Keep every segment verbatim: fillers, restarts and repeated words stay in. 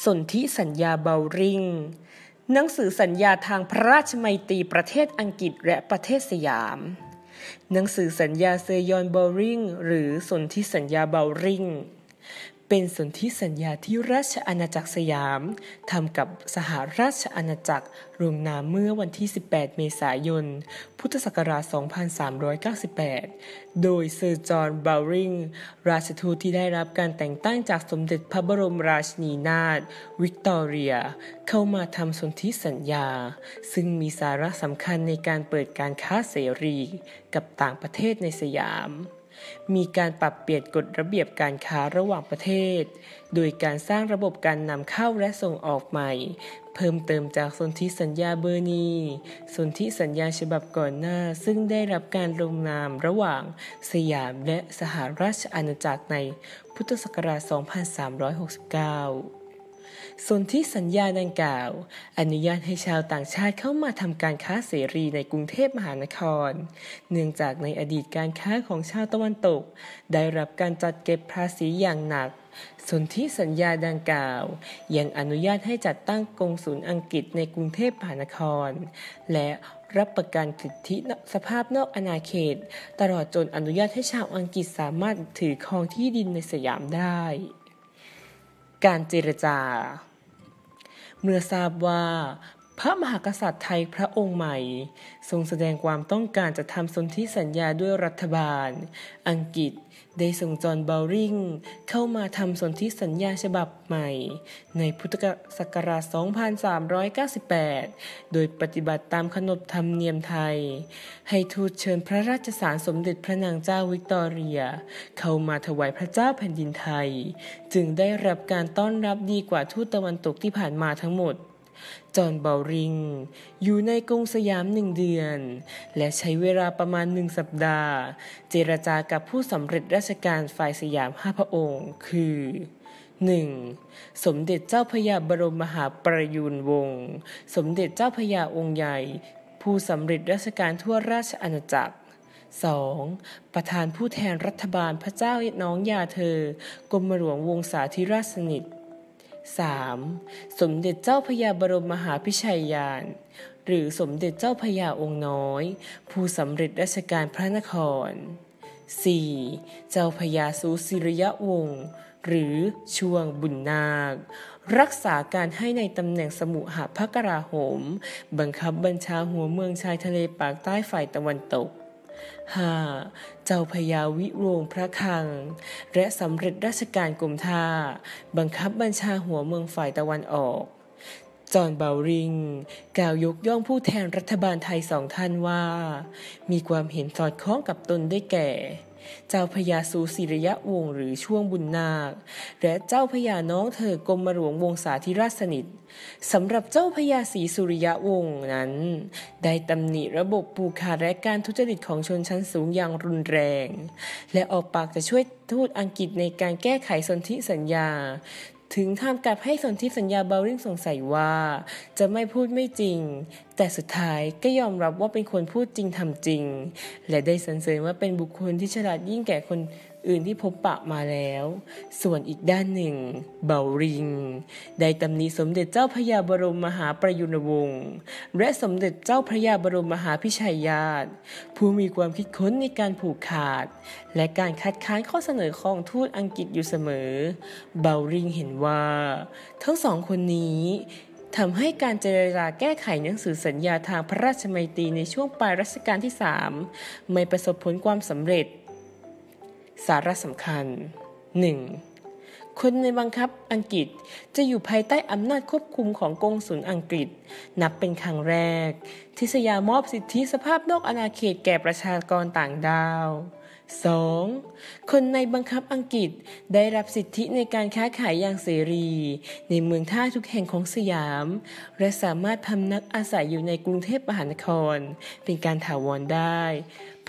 สนธิสัญญาเบลริงหนังสือสัญญาทางพระราชมัยตรีประเทศอังกฤษและประเทศสยามหนังสือสัญญาเซยอนเบลริงหรือสนธิสัญญาเบลริงเป็นสนธิสัญญาที่ราชอาณาจักรสยามทำกับสหราชอาณาจักรลงนามเมื่อวันที่สิบแปดเมษายนพุทธศักราชสองพันสามร้อยเก้าสิบแปดโดยเซอร์จอห์นเบลริงราชทูตที่ได้รับการแต่งตั้งจากสมเด็จพระบรมราชินีนาถวิกตอเรียเข้ามาทำสนธิสัญญาซึ่งมีสาระสำคัญในการเปิดการค้าเสรีกับต่างประเทศในสยามมีการปรับเปลี่ยนกฎระเบียบการค้าระหว่างประเทศโดยการสร้างระบบการนำเข้าและส่งออกใหม่เพิ่มเติมจากสนธิสัญญาเบอร์นีสนธิสัญญาฉบับก่อนหน้าซึ่งได้รับการลงนามระหว่างสยามและสหราชอาณาจักรในพุทธศักราชสองพันสามร้อยหกสิบเก้าสนธิสัญญาดังกล่าวอนุญาตให้ชาวต่างชาติเข้ามาทำการค้าเสรีในกรุงเทพมหานครเนื่องจากในอดีตการค้าของชาวตะวันตกได้รับการจัดเก็บภาษีอย่างหนักสนธิสัญญาดังกล่าวยังอนุญาตให้จัดตั้งกงสุลอังกฤษในกรุงเทพมหานครและรับประกันสิทธิสภาพนอกอาณาเขตตลอดจนอนุญาตให้ชาวอังกฤษสามารถถือครองที่ดินในสยามได้การเจรจาเมื่อทราบว่าพระมหากษัตริย์ไทยพระองค์ใหม่ทรงแสดงความต้องการจะทำสนธิสัญญาด้วยรัฐบาลอังกฤษได้ส่งจอห์นเบลริงเข้ามาทำสนธิสัญญาฉบับใหม่ในพุทธศักราชสองพันสามร้อยเก้าสิบแปดโดยปฏิบัติตามขนบธรรมเนียมไทยให้ทูตเชิญพระราชสารสมเด็จพระนางเจ้าวิกตอเรียเข้ามาถวายพระเจ้าแผ่นดินไทยจึงได้รับการต้อนรับดีกว่าทูตตะวันตกที่ผ่านมาทั้งหมดจอห์นเบลริงอยู่ในกรุงสยามหนึ่งเดือนและใช้เวลาประมาณหนึ่งสัปดาห์เจรจากับผู้สำเร็จราชการฝ่ายสยามห้าพระองค์คือ หนึ่ง. สมเด็จเจ้าพระยาบรมมหาประยุรวงศ์สมเด็จเจ้าพระยาองค์ใหญ่ผู้สำเร็จราชการทั่วราชอาณาจักร สอง. ประธานผู้แทนรัฐบาลพระเจ้าน้องยาเธอกรมหลวงวงศาธิราชสนิทสาม. สมเด็จเจ้าพระยาบรมมหาพิชัยญาณหรือสมเด็จเจ้าพระยาองค์น้อยผู้สำเร็จราชการพระนคร สี่. เจ้าพระยาสุสิริยวงศ์หรือช่วงบุญนาครักษาการให้ในตำแหน่งสมุหพระกราโหมบังคับบัญชาหัวเมืองชายทะเลปากใต้ฝ่ายตะวันตก ห้า. เจ้าพระยาวิโรจน์พระคลังและสำเร็จราชการกรมท่าบังคับบัญชาหัวเมืองฝ่ายตะวันออกจอห์นเบลริงกล่าวยกย่องผู้แทนรัฐบาลไทยสองท่านว่ามีความเห็นสอดคล้องกับตนได้แก่เจ้าพระยาสุสิริยวงศ์หรือช่วงบุญนาคและเจ้าพระยาน้องเธอกรมหลวงวงศาธิราชสนิทสำหรับเจ้าพระยาศรีสุริยวงศ์นั้นได้ตำหนิระบบผูกขาดและการทุจริตของชนชั้นสูงอย่างรุนแรงและออกปากจะช่วยทูตอังกฤษในการแก้ไขสนธิสัญญาถึงทำกับให้สนธิสัญญาเบลริงสงสัยว่าจะไม่พูดไม่จริงแต่สุดท้ายก็ยอมรับว่าเป็นคนพูดจริงทำจริงและได้สรรเสริญว่าเป็นบุคคลที่ฉลาดยิ่งแก่คนอื่นที่พบปะมาแล้วส่วนอีกด้านหนึ่งเบลริงได้ตำหนิสมเด็จเจ้าพระยาบรมมหาประยุรวงศ์และสมเด็จเจ้าพระยาบรมมหาพิชัยญาณผู้มีความคิดค้นในการผูกขาดและการคัดค้านข้อเสนอของทูตอังกฤษอยู่เสมอเบลริงเห็นว่าทั้งสองคนนี้ทำให้การเจรจาแก้ไขหนังสือสัญญาทางพระราชมัยตรีในช่วงปลายรัชกาลที่สามไม่ประสบผลความสำเร็จสาระสำคัญ หนึ่ง. คนในบังคับอังกฤษจะอยู่ภายใต้อำนาจควบคุมของกงสุลอังกฤษนับเป็นครั้งแรกที่สยามมอบสิทธิสภาพนอกอาณาเขตแก่ประชากรต่างดาว สอง. คนในบังคับอังกฤษได้รับสิทธิในการค้าขายอย่างเสรีในเมืองท่าทุกแห่งของสยามและสามารถพำนักอาศัยอยู่ในกรุงเทพมหานครเป็นการถาวรได้ภ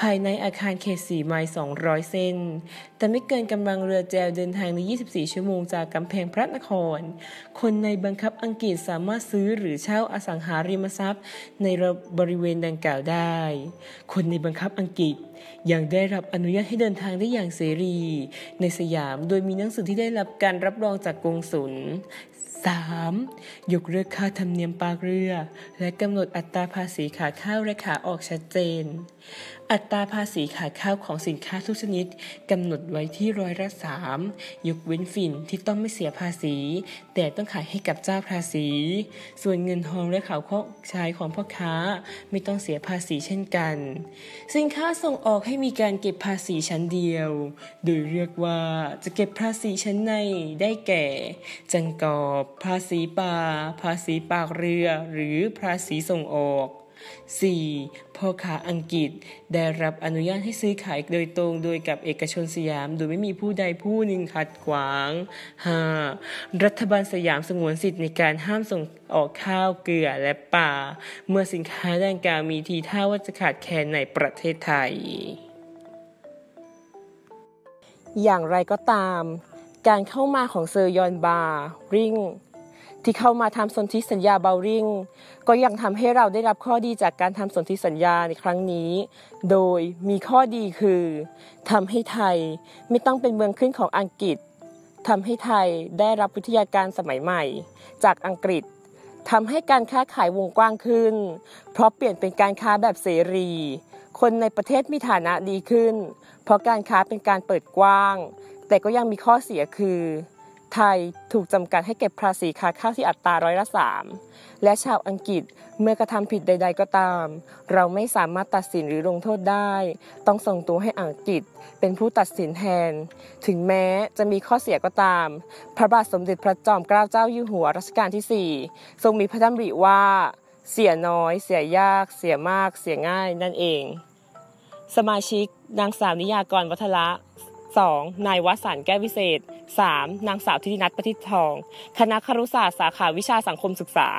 ภายในอาคารเขตสี่ไมล์สองร้อยเส้นแต่ไม่เกินกำลังเรือแจวเดินทางในยี่สิบสี่ชั่วโมงจากกำแพงพระนครคนในบังคับอังกฤษสามารถซื้อหรือเช่าอสังหาริมทรัพย์ในบริเวณดังกล่าวได้คนในบังคับอังกฤษยังได้รับอนุญาตให้เดินทางได้อย่างเสรีในสยามโดยมีหนังสือที่ได้รับการรับรองจากกงสุลสามยกเลิกค่าธรรมเนียมปากเรือและกำหนดอัตราภาษีขาเข้าและขาออกชัดเจนอัตราภาษีขาเข้าของสินค้าทุกชนิดกำหนดไว้ที่ร้อยละสามยกเว้นฝิ่นที่ต้องไม่เสียภาษีแต่ต้องขายให้กับเจ้าภาษีส่วนเงินทองและข่าวของใช้ของพ่อค้าไม่ต้องเสียภาษีเช่นกันสินค้าส่งออกให้มีการเก็บภาษีชั้นเดียวโดยเรียกว่าจะเก็บภาษีชั้นในได้แก่จังกอบภาษีป่าภาษีปากเรือหรือภาษีส่งออกสี่พ่อค้าอังกฤษได้รับอนุญาตให้ซื้อขายโดยตรงโดยกับเอกชนสยามโดยไม่มีผู้ใดผู้หนึ่งขัดขวางห้ารัฐบาลสยามสงวนสิทธิ์ในการห้ามส่งออกข้าวเกลือและป่าเมื่อสินค้าดังกล่าวมีทีท่าว่าจะขาดแคลนในประเทศไทยอย่างไรก็ตามการเข้ามาของเซอร์ยอนบาริงที่เข้ามาทำสนธิสัญญาเบลริงก็ยังทำให้เราได้รับข้อดีจากการทำสนธิสัญญาในครั้งนี้โดยมีข้อดีคือทำให้ไทยไม่ต้องเป็นเมืองขึ้นของอังกฤษทำให้ไทยได้รับวิทยาการสมัยใหม่จากอังกฤษทำให้การค้าขายวงกว้างขึ้นเพราะเปลี่ยนเป็นการค้าแบบเสรีคนในประเทศมีฐานะดีขึ้นเพราะการค้าเป็นการเปิดกว้างแต่ก็ยังมีข้อเสียคือไทยถูกจำกัดให้เก็บภาษีขาเข้าที่อัตราร้อยละสามและชาวอังกฤษเมื่อกระทำผิดใดๆก็ตามเราไม่สามารถตัดสินหรือลงโทษได้ต้องส่งตัวให้อังกฤษเป็นผู้ตัดสินแทนถึงแม้จะมีข้อเสียก็ตามพระบาทสมเด็จพระจอมเกล้าเจ้าอยู่หัวรัชกาลที่สี่ทรงมีพระดำริว่าเสียน้อยเสียยากเสียมากเสียง่ายนั่นเองสมาชิกนางสาวนิยากรวัฒระสองนายวสันต์แก้ววิเศษสามนางสาวธิตินัทประทิตทองคณะครุศาสตร์สาขาวิชาสังคมศึกษา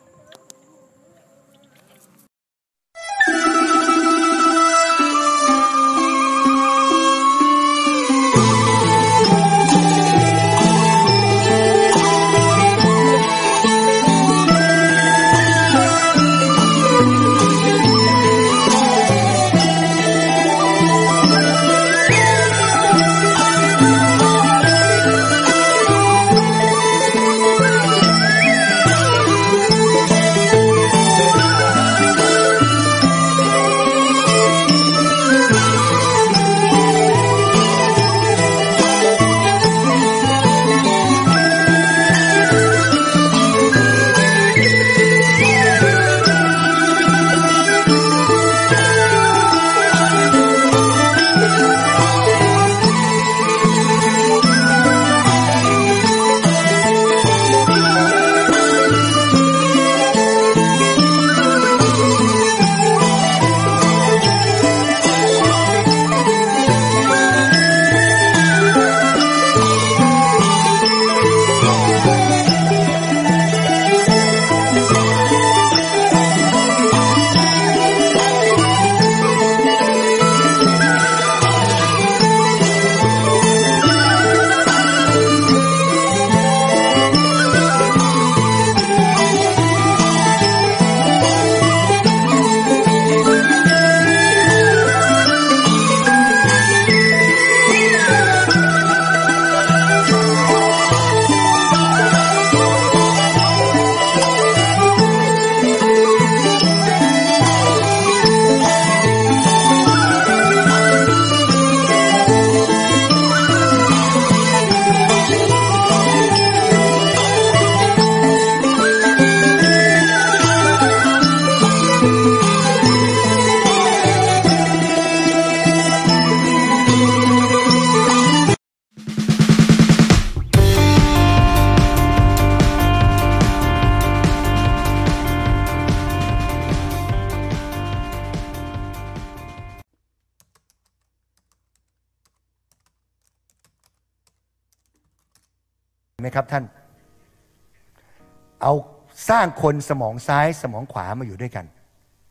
ไหมครับท่านเอาสร้างคนสมองซ้ายสมองขวามาอยู่ด้วยกัน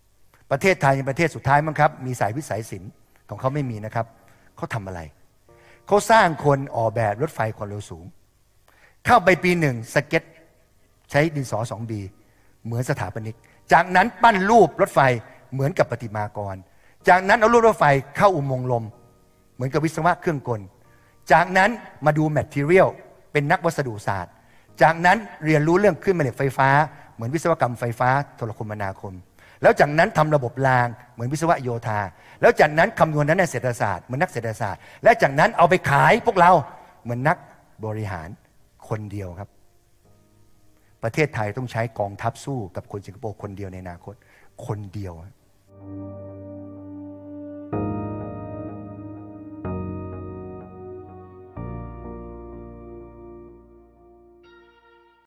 ประเทศไทยเป็นประเทศสุดท้ายมั้งครับมีสายวิสัยศิลป์ของเขาไม่มีนะครับเขาทำอะไรเขาสร้างคนออกแบบรถไฟความเร็วสูงเข้าไปปีหนึ่งสเก็ตใช้ดินสอ สองบี เหมือนสถาปนิกจากนั้นปั้นรูปรถไฟเหมือนกับประติมากรจากนั้นเอารูปรถไฟเข้าอุโมงค์ลมเหมือนกับวิศวะเครื่องกลจากนั้นมาดูแมททีเรียลเป็นนักวัสดุศาสตร์จากนั้นเรียนรู้เรื่องคลื่นแม่เหล็กไฟฟ้าเหมือนวิศวกรรมไฟฟ้าโทรคมนาคมแล้วจากนั้นทำระบบรางเหมือนวิศวะโยธาแล้วจากนั้นคำนวณนั้นในเศรษฐศาสตร์เหมือนนักเศรษฐศาสตร์และจากนั้นเอาไปขายพวกเราเหมือนนักบริหารคนเดียวครับประเทศไทยต้องใช้กองทัพสู้กับคนสิงคโปร์คนเดียวในอนาคตคนเดียว